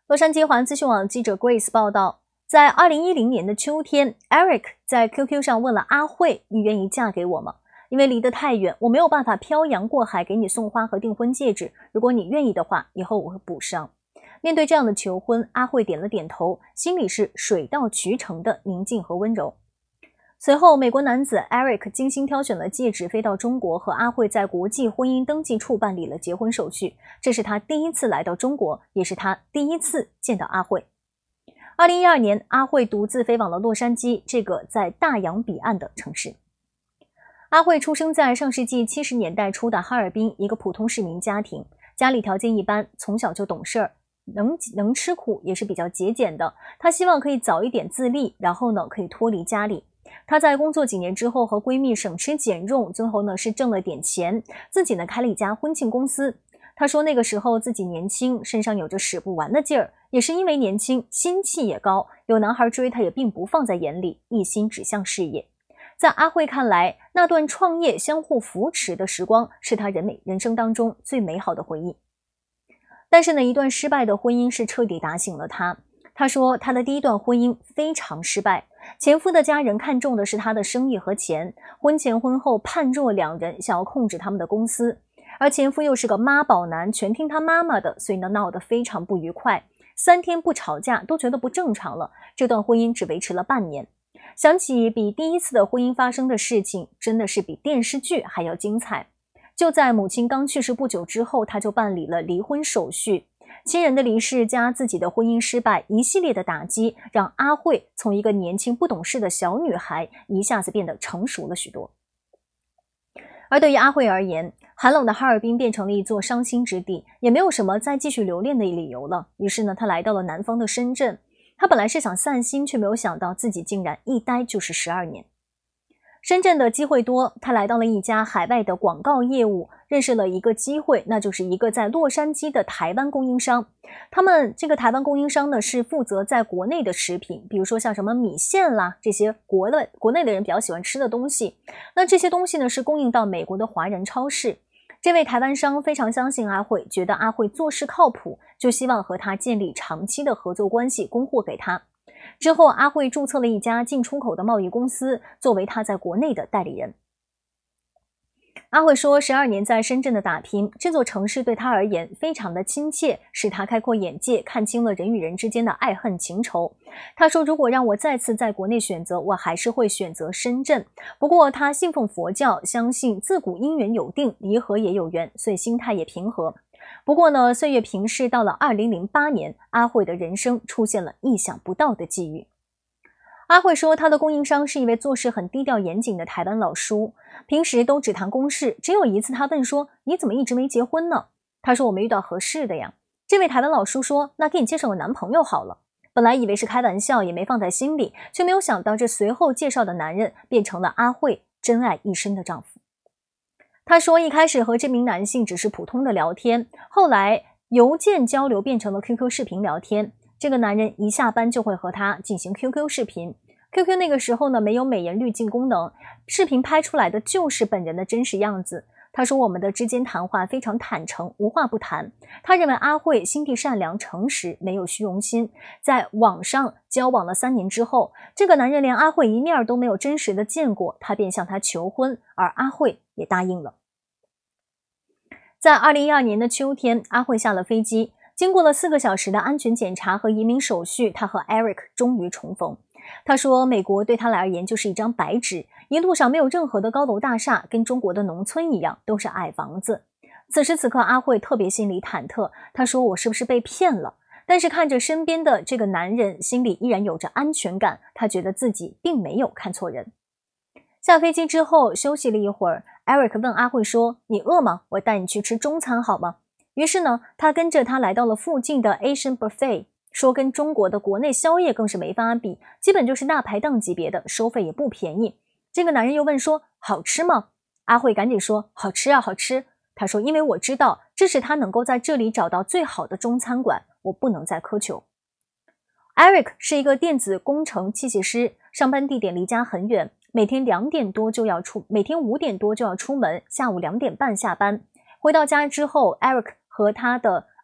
洛杉矶华人资讯网记者 Grace 报道，在2010年的秋天 ，Eric 在 QQ 上问了阿慧：“你愿意嫁给我吗？因为离得太远，我没有办法漂洋过海给你送花和订婚戒指。如果你愿意的话，以后我会补上。”面对这样的求婚，阿慧点了点头，心里是水到渠成的宁静和温柔。随后，美国男子 Eric 精心挑选了戒指，飞到中国，和阿慧在国际婚姻登记处办理了结婚手续。这是他第一次来到中国，也是他第一次见到阿慧。2012年，阿慧独自飞往了洛杉矶，这个在大洋彼岸的城市。阿慧出生在上世纪70年代初的哈尔滨一个普通市民家庭，家里条件一般，从小就懂事儿，能吃苦，也是比较节俭的。她希望可以早一点自立，然后呢可以脱离家里。她在工作几年之后，和闺蜜省吃俭用，最后呢是挣了点钱，自己呢开了一家婚庆公司。她说那个时候自己年轻，身上有着使不完的劲儿，也是因为年轻，心气也高，有男孩追她也并不放在眼里，一心指向事业。在阿慧看来，那段创业相互扶持的时光是她人生当中最美好的回忆。但是呢，一段失败的婚姻是彻底打醒了她。她说她的第一段婚姻非常失败，前夫的家人看重的是她的生意和钱，婚前婚后判若两人，想要控制他们的公司。而前夫又是个妈宝男，全听他妈妈的，所以呢闹得非常不愉快，3天不吵架都觉得不正常了。这段婚姻只维持了半年。想起比第一次的婚姻发生的事情，真的是比电视剧还要精彩。就在母亲刚去世不久之后，她就办理了离婚手续。亲人的离世加自己的婚姻失败，一系列的打击让阿慧从一个年轻不懂事的小女孩一下子变得成熟了许多。而对于阿慧而言，寒冷的哈尔滨变成了一座伤心之地，也没有什么再继续留恋的理由了。于是呢，她来到了南方的深圳。她本来是想散心，却没有想到自己竟然一待就是12年。深圳的机会多，他来到了一家海外的广告业务，认识了一个机会，那就是一个在洛杉矶的台湾供应商。他们这个台湾供应商呢，是负责在国内的食品，比如说像什么米线啦，这些国内的人比较喜欢吃的东西。那这些东西呢，是供应到美国的华人超市。这位台湾商非常相信阿慧，觉得阿慧做事靠谱，就希望和他建立长期的合作关系，供货给他。之后，阿慧注册了一家进出口的贸易公司，作为他在国内的代理人。阿慧说，12年在深圳的打拼，这座城市对他而言非常的亲切，使他开阔眼界，看清了人与人之间的爱恨情仇。他说，如果让我再次在国内选择，我还是会选择深圳。不过他信奉佛教，相信自古因缘有定，离合也有缘，所以心态也平和。不过呢，岁月平逝，到了2008年，阿慧的人生出现了意想不到的际遇。阿慧说，他的供应商是一位做事很低调严谨的台湾老叔，平时都只谈公事。只有一次他问说，你怎么一直没结婚呢？他说，我没遇到合适的呀。这位台湾老叔说，那给你介绍个男朋友好了。本来以为是开玩笑，也没放在心里，却没有想到这随后介绍的男人变成了阿慧真爱一生的丈夫。他说，一开始和这名男性只是普通的聊天，后来邮件交流变成了 QQ 视频聊天。这个男人一下班就会和他进行 QQ 视频。QQ 那个时候呢，没有美颜滤镜功能，视频拍出来的就是本人的真实样子。他说，我们的之间谈话非常坦诚，无话不谈。他认为阿慧心地善良诚实，没有虚荣心。在网上交往了3年之后，这个男人连阿慧一面都没有真实的见过，他便向他求婚，而阿慧也答应了。在2012年的秋天，阿慧下了飞机，经过了4个小时的安全检查和移民手续，他和 Eric 终于重逢。他说，美国对他而言就是一张白纸，一路上没有任何的高楼大厦，跟中国的农村一样，都是矮房子。此时此刻，阿慧特别心里忐忑，他说，我是不是被骗了？但是看着身边的这个男人，心里依然有着安全感，他觉得自己并没有看错人。下飞机之后休息了一会儿， Eric 问阿慧说，你饿吗？我带你去吃中餐好吗？于是呢，他跟着他来到了附近的 Asian Buffet， 说跟中国的国内宵夜更是没法比，基本就是大排档级别的，收费也不便宜。这个男人又问说，好吃吗？阿慧赶紧说，好吃啊，好吃。他说，因为我知道这是他能够在这里找到最好的中餐馆，我不能再苛求。Eric 是一个电子工程器械师，上班地点离家很远，每天5点多就要出门，下午2点半下班。回到家之后， Eric 和他的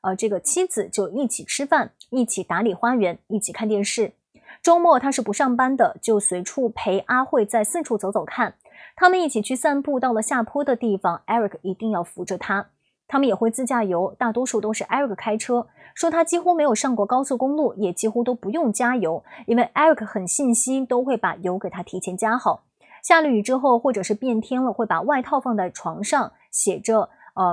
这个妻子就一起吃饭，一起打理花园，一起看电视。周末他是不上班的，就随处陪阿慧在四处走走看。他们一起去散步，到了下坡的地方 ，Eric 一定要扶着他。他们也会自驾游，大多数都是 Eric 开车，说他几乎没有上过高速公路，也几乎都不用加油，因为 Eric 很信心，都会把油给他提前加好。下了雨之后，或者是变天了，会把外套放在床上，写着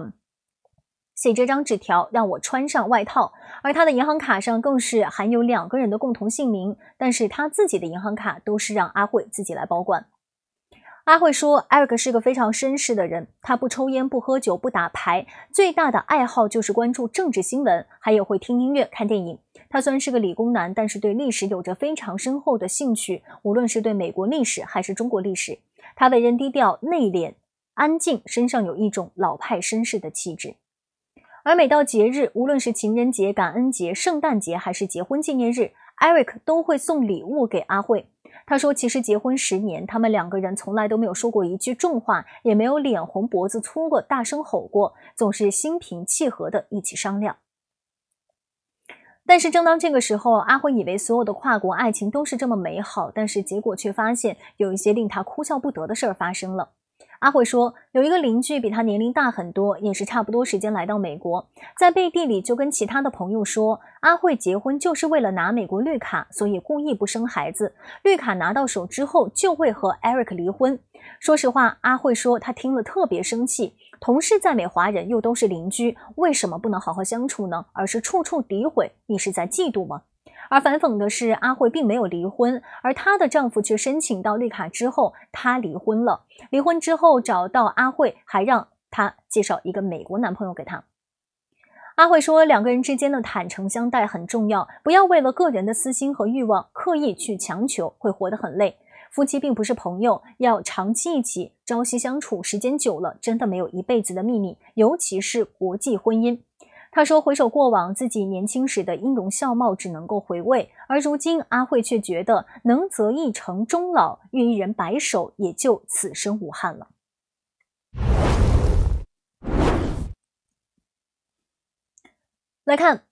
张纸条让我穿上外套，而他的银行卡上更是含有2个人的共同姓名，但是他自己的银行卡都是让阿慧自己来保管。阿慧说 Eric 是个非常绅士的人，他不抽烟，不喝酒，不打牌，最大的爱好就是关注政治新闻，还有会听音乐看电影。他虽然是个理工男，但是对历史有着非常深厚的兴趣，无论是对美国历史还是中国历史。他为人低调内敛安静，身上有一种老派绅士的气质。而每到节日，无论是情人节、感恩节、圣诞节还是结婚纪念日， Eric 都会送礼物给阿慧。他说其实结婚10年，他们2个人从来都没有说过一句重话，也没有脸红脖子粗过，大声吼过，总是心平气和的一起商量。但是正当这个时候，阿慧以为所有的跨国爱情都是这么美好，但是结果却发现有一些令他哭笑不得的事儿发生了。阿慧说，有一个邻居比他年龄大很多，也是差不多时间来到美国，在背地里就跟其他的朋友说，阿慧结婚就是为了拿美国绿卡，所以故意不生孩子，绿卡拿到手之后就会和 Eric 离婚。说实话，阿慧说他听了特别生气，同是在美华人，又都是邻居，为什么不能好好相处呢？而是处处诋毁，你是在嫉妒吗？而反讽的是，阿慧并没有离婚，而她的丈夫却申请到绿卡之后，她离婚了。离婚之后找到阿慧，还让她介绍一个美国男朋友给她。阿慧说，2个人之间的坦诚相待很重要，不要为了个人的私心和欲望刻意去强求，会活得很累。夫妻并不是朋友，要长期一起朝夕相处，时间久了，真的没有一辈子的秘密，尤其是国际婚姻。他说回首过往，自己年轻时的音容笑貌只能够回味，而如今阿慧却觉得能择一城终老，遇一人白首，也就此生无憾了。来看